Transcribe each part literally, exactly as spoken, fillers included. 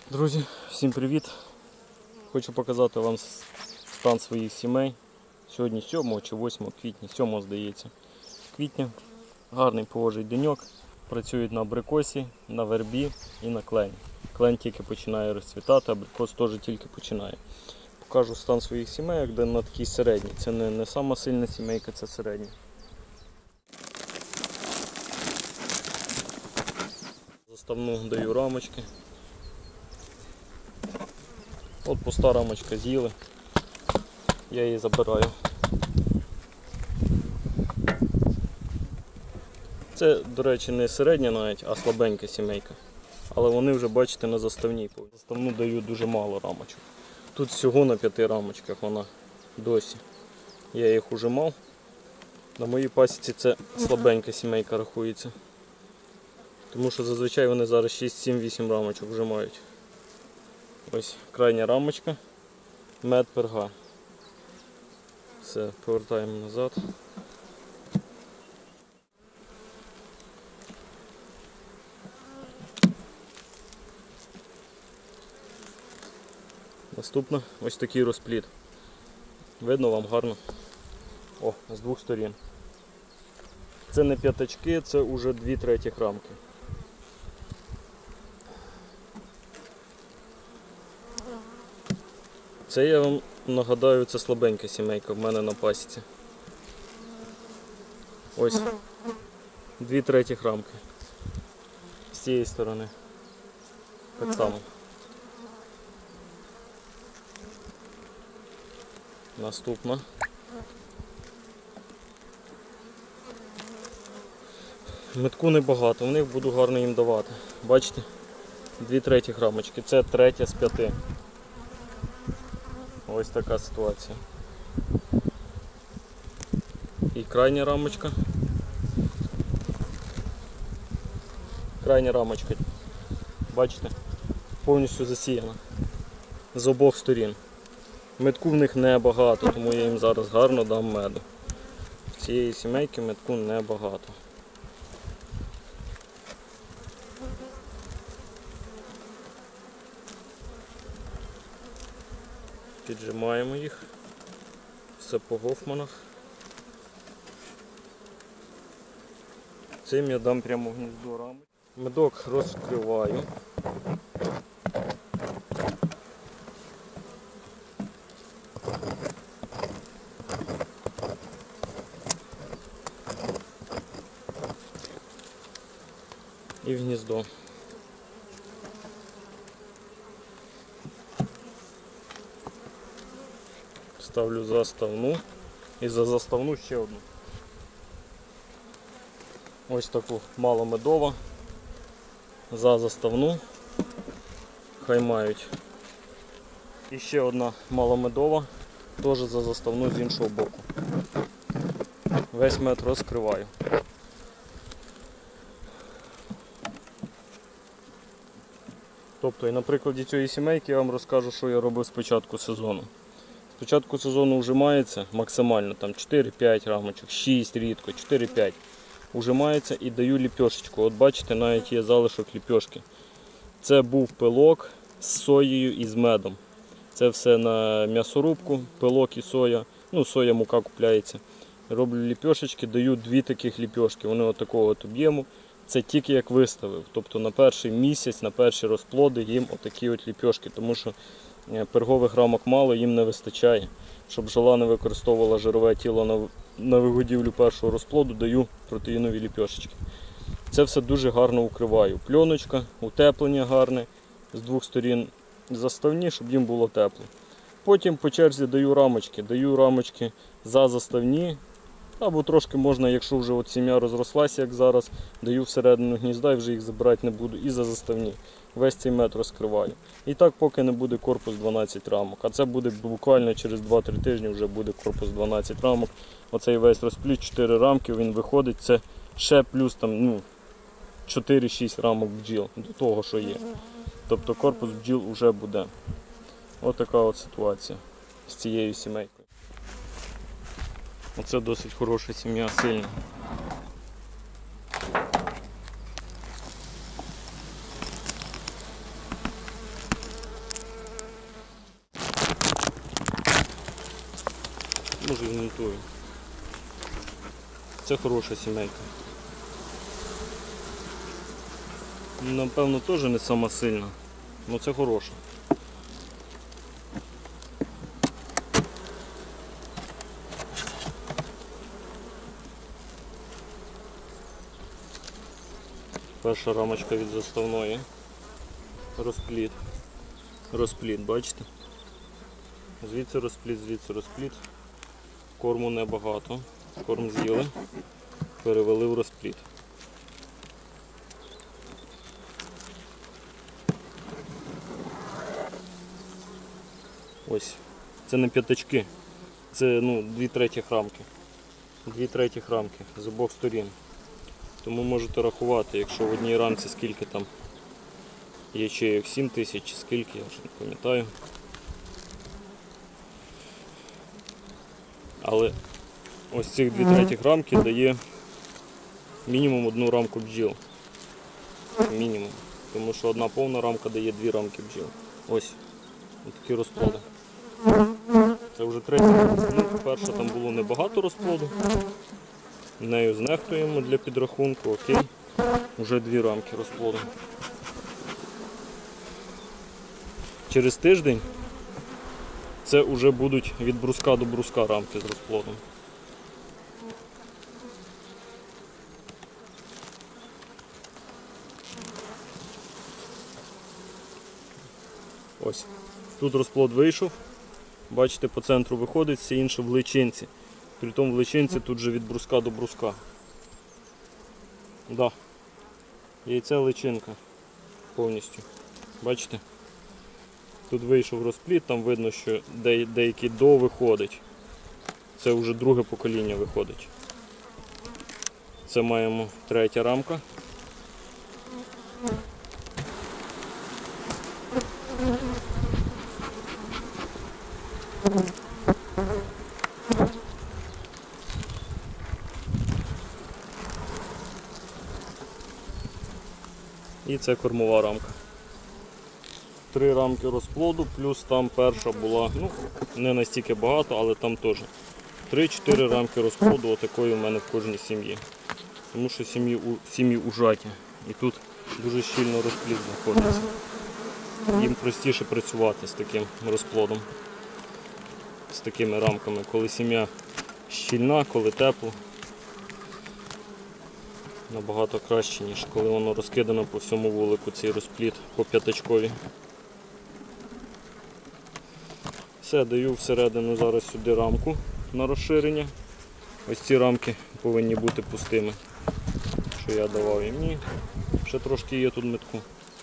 Друзі, всім привіт! Хочу показати вам стан своїх сімей. Сьогодні сьомого чи восьмого квітня, сьомого здається, квітня. Гарний погожий деньок. Працюють на абрикосі, на вербі і на клені. Клен тільки починає розцвітати, абрикос теж тільки починає. Покажу стан своїх сімей, де на такій середній. Це не, не сама сильна сімейка, це середня. Заставну даю рамочки. От пуста рамочка з'їли, я її забираю. Це, до речі, не середня навіть, а слабенька сімейка. Але вони вже, бачите, на заставній. Заставну даю дуже мало рамочок. Тут всього на п'яти рамочках вона досі. Я їх уже мав. На моїй пасіці це слабенька сімейка рахується. Тому що зазвичай вони зараз шість, сім, вісім рамочок вже мають. Ось крайня рамочка, мед перга. Все, повертаємо назад. Наступно ось такий розплід. Видно вам гарно? О, з двох сторін. Це не п'ятачки, це вже дві третіх рамки. Це, я вам нагадаю, це слабенька сімейка в мене на пасіці. Ось дві третіх рамки. З цієї сторони. Так само. Наступна. Метку небагато, в них буду гарно їм давати. Бачите? Дві третіх рамочки. Це третя з п'яти. Ось така ситуація. І крайня рамочка. Крайня рамочка. Бачите? Повністю засіяна. З обох сторін. Метку в них небагато, тому я їм зараз гарно дам меду. В цієї сімейки метку небагато. Піджимаємо їх. Все по гофманах. Цим я дам прямо в гніздо рами. Медок розкриваю. І в гніздо. Ставлю заставну і за заставну ще одну. Ось таку маломедова. За заставну. Хай мають. І ще одна маломедова, теж за заставну з іншого боку. Весь мед розкриваю. Тобто, і на прикладі цієї сімейки я вам розкажу, що я робив з початку сезону. З початку сезону вжимається максимально там чотири-п'ять рамочок, шість рідко, чотири-п'ять. Вжимається і даю ліпьошечку. От бачите, навіть є залишок ліпьошки. Це був пилок з соєю і з медом. Це все на м'ясорубку, пилок і соя. Ну, соя, мука купляється. Роблю ліпьошечки, даю дві таких ліпьошки. Вони отакого от об'єму. Це тільки як виставив. Тобто на перший місяць, на перші розплоди їм отакі от ліпьошки. Тому що пергових рамок мало, їм не вистачає. Щоб бджола не використовувала жирове тіло на, на вигодівлю першого розплоду, даю протеїнові ліпьошечки. Це все дуже гарно укриваю. Пленочка, утеплення гарне, з двох сторін заставні, щоб їм було тепло. Потім по черзі даю рамочки. Даю рамочки за заставні, або трошки можна, якщо вже от сім'я розрослася, як зараз, даю всередину гнізда і вже їх забирати не буду, і за заставні. Весь цей мед розкриваю. І так, поки не буде корпус дванадцять рамок. А це буде буквально через два-три тижні вже буде корпус дванадцять рамок. Оцей весь розплід, чотири рамки, він виходить, це ще плюс там, ну, чотири-шість рамок бджіл до того, що є. Тобто корпус бджіл вже буде. Ось така от ситуація з цією сімейкою. Оце досить хороша сім'я, сильна. Може змонтую. Це хороша сімейка. Напевно, теж не сама сильна, але це хороша. Перша рамочка від заставної. Розпліт. Розпліт, бачите? Звідси розпліт, звідси розпліт. Корму небагато. Корм з'їли, перевели в розпліт. Ось. Це не п'ятачки. Це ну, дві третіх рамки. Дві третіх рамки з обох сторін. Тому можете рахувати, якщо в одній рамці скільки там ячеїв, сім тисяч чи скільки, я вже не пам'ятаю. Але ось цих дві третіх рамки дає мінімум одну рамку бджіл. Мінімум. Тому що одна повна рамка дає дві рамки бджіл. Ось. Ось такі розплоди. Це вже третя. Ну, перша там було небагато розплоду. Нею знехтуємо для підрахунку, окей. Вже дві рамки розплоду. Через тиждень це вже будуть від бруска до бруска рамки з розплодом. Ось. Тут розплод вийшов. Бачите, по центру виходить, все інше в личинці. Притом в личинці тут же від бруска до бруска. Да. Яйце личинка повністю. Бачите? Тут вийшов розплід, там видно, що деякий до виходить. Це вже друге покоління виходить. Це маємо третя рамка. І це кормова рамка. Три рамки розплоду, плюс там перша була, ну, не настільки багато, але там теж. Три-чотири рамки розплоду, отакої в мене в кожній сім'ї. Тому що сім'ї сім'ї ужаті. І тут дуже щільно розплід знаходиться. Їм простіше працювати з таким розплодом, з такими рамками, коли сім'я щільна, коли тепло. Набагато краще, ніж коли воно розкидано по всьому вулику, цей розплід по п'ятачкові. Все, даю всередину зараз сюди рамку на розширення. Ось ці рамки повинні бути пустими, що я давав їм. Ні, ще трошки є тут метку.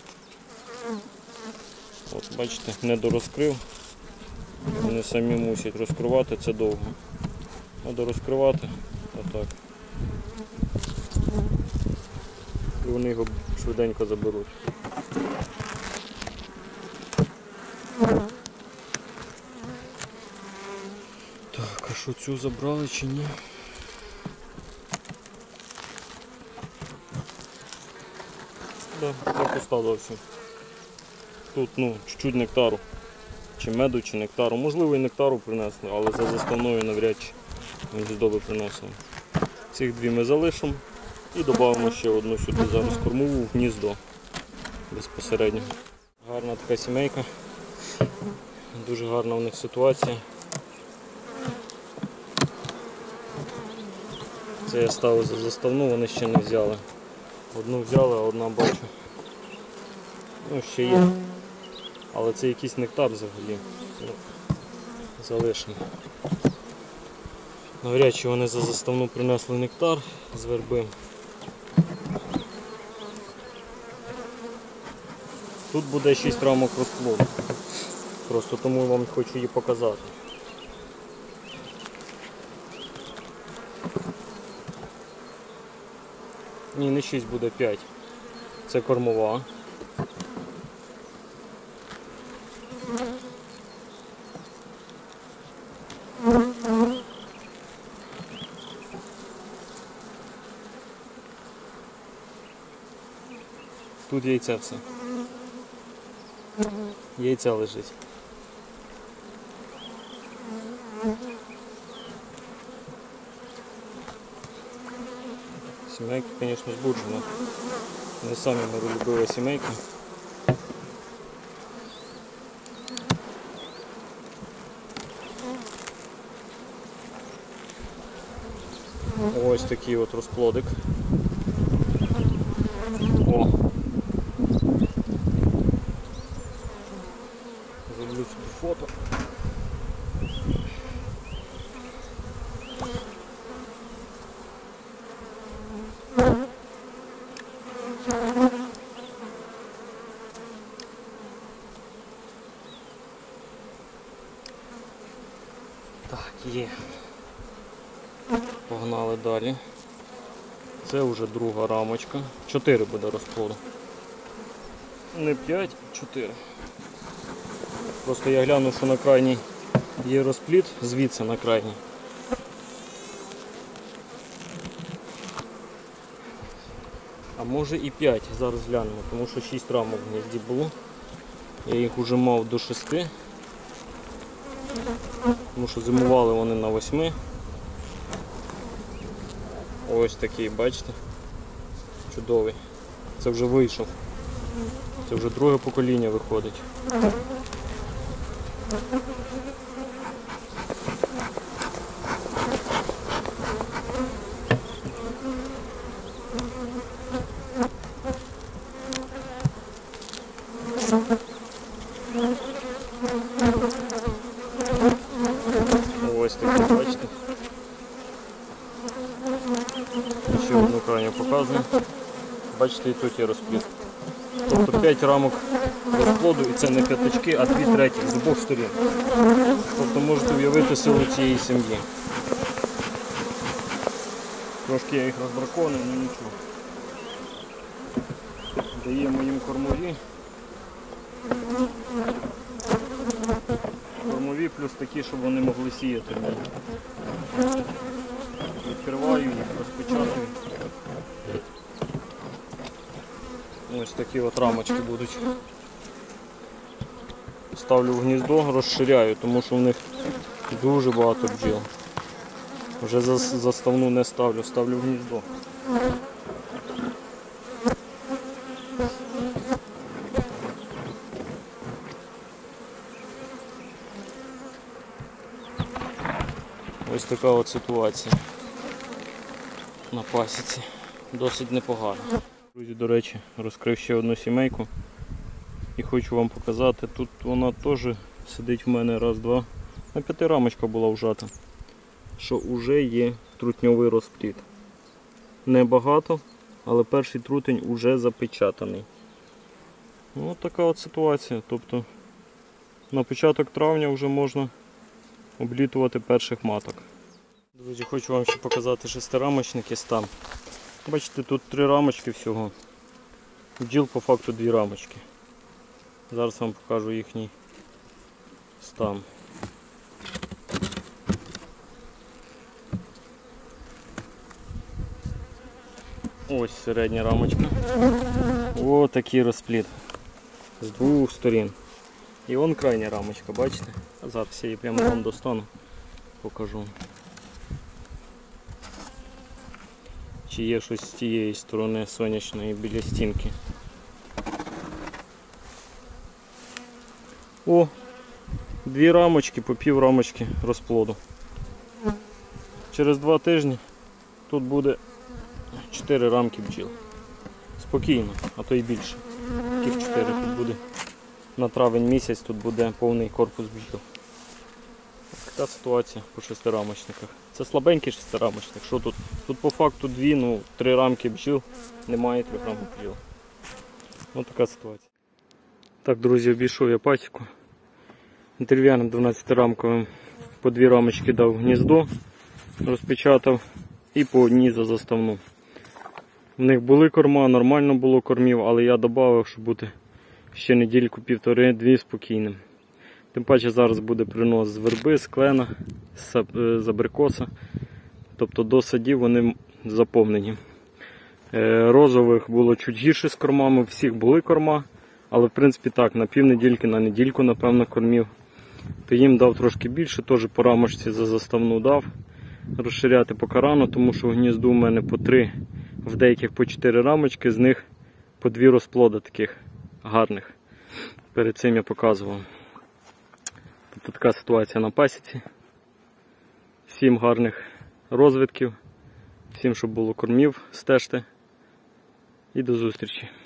От, бачите, не дорозкрив. Вони самі мусять розкривати, це довго. Треба розкривати, отак. І вони його швиденько заберуть. Так, а що цю забрали чи ні? Так, да, це пуста зовсім. Тут, ну, чуть-чуть нектару. Чи меду, чи нектару. Можливо і нектару принесли, але за заставною навряд чи гніздо би приносили. Цих дві ми залишимо і додамо ще одну сюди зараз кормову в гніздо безпосередньо. Гарна така сімейка. Дуже гарна у них ситуація. Це я ставив за заставну, вони ще не взяли. Одну взяли, а одна бачу. Ну, ще є. Але це якийсь нектар взагалі. Ну, залишимо. Навряд чи вони за заставну принесли нектар з верби. Тут буде шість рамок розплоду. Просто тому вам хочу її показати. Ні, не шість, буде п'ять. Це кормова. Тут яйце все. Яйця лежить. Сімейка, звісно, збуджена. Не самі миролюбива сімейка. Ось такий от розплодик. О! Зроблю собі фото. Так, є. Погнали далі. Це вже друга рамочка. Чотири буде розплоду. Не п'ять, чотири. Просто я гляну, що на крайній є розплід, звідси на крайній. А може і п'ять, зараз глянемо, тому що шість рамок в гнізді було. Я їх вже мав до шести. Тому що зимували вони на восьми. Ось такий, бачите? Чудовий. Це вже вийшов. Це вже друге покоління виходить. Ось такий, бачите? Ще одну крайню показую. Бачите, і тут є розплід. Тобто п'ять рамок розплоду, і це не п'ятачки, а дві третіх з обох сторін. Тобто можете уявити силу цієї сім'ї. Трошки я їх розбракований, але нічого. Даємо їм кормові. Кормові плюс такі, щоб вони могли сіяти. Відкриваю їх, розпечатую. Ось такі от рамочки будуть. Ставлю в гніздо, розширяю, тому що в них дуже багато бджіл. Вже заставну не ставлю, ставлю в гніздо. Ось така от ситуація на пасіці. Досить непогано. Друзі, до речі, розкрив ще одну сімейку і хочу вам показати. Тут вона теж сидить в мене раз-два. На п'яти рамочка була вжата. Що вже є трутньовий розплід. Небагато, але перший трутень вже запечатаний. Ось така от ситуація. Тобто на початок травня вже можна облітувати перших маток. Друзі, хочу вам ще показати шестирамочники стан. Бачите, тут три рамочки всього. Бджіл по факту дві рамочки. Зараз вам покажу їхній стан. Ось середня рамочка. Ось такий розплід. З двох сторін. І вон крайня рамочка, бачите? А зараз я її прямо вам достану, покажу. Чи є щось з тієї сторони сонячної біля стінки. О, дві рамочки по пів рамочки розплоду. Через два тижні тут буде чотири рамки бджіл. Спокійно, а то й більше. Таких чотири тут буде. На травень місяць тут буде повний корпус бджіл. Така ситуація по шестирамочниках. Це слабенький шестирамочник. Що тут? Тут по факту дві, ну три рамки бджіл, немає трьох рамок бджіл. Ось така ситуація. Так, друзі, обійшов я пасіку. Дерев'яним дванадцятирамковим по дві рамочки дав в гніздо, розпечатав і по одній за заставну. В них були корма, нормально було кормів, але я додав, щоб бути ще недільку, півтори-дві спокійним. Тим паче зараз буде принос з верби, з клена, з абрикоса. Тобто до садів вони заповнені. Розових було чуть гірше з кормами, всіх були корма. Але в принципі так, на півнедільки, на недільку, напевно, кормів. То їм дав трошки більше, теж по рамочці за заставну дав. Розширяти поки рано, тому що в гнізду у мене по три в деяких по чотири рамочки, з них по дві розплода таких гарних. Перед цим я показував. Тобто така ситуація на пасіці. Всім гарних розвитків, всім, щоб було кормів, стежте. І до зустрічі.